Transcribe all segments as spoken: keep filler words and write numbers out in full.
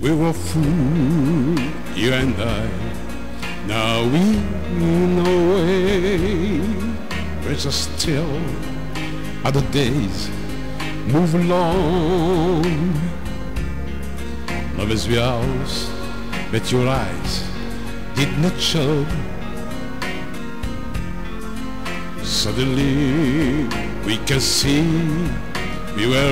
We were fools, you and I. Now we know way. We're just still other days move along. Love is yours, but your eyes did not show. Suddenly we can see we were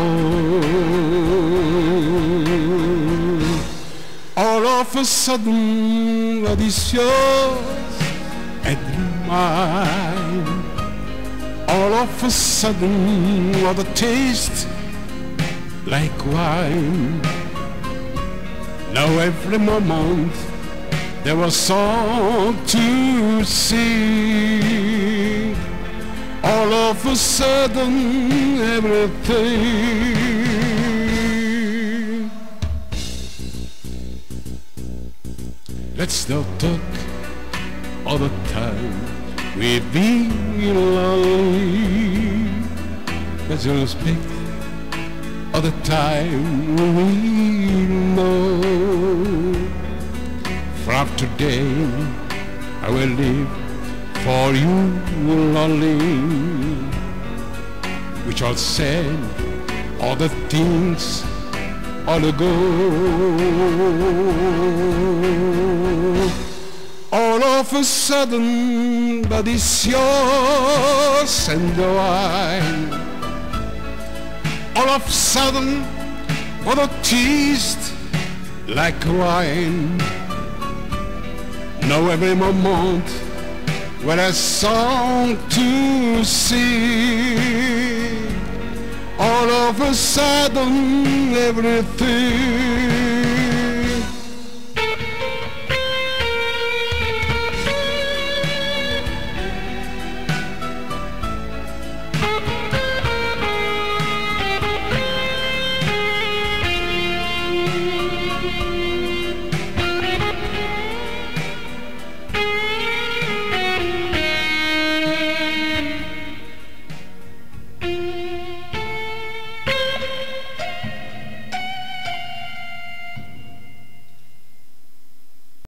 wrong. All of a sudden, what is yours and mine? All of a sudden, what a taste like wine. Now every moment there was song to sing. All of a sudden, everything. Let's not talk all the time. We've been lonely. Let's not speak all the time. We know. From today, I will live for you only. We shall say all the things all ago. All of a sudden, but it's yours and mine. All of a sudden, what a taste like wine. Now every moment when a song to sing, all of a sudden everything.